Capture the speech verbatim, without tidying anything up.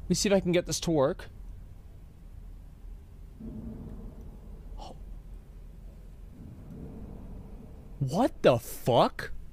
Let me see if I can get this to work. What the fuck?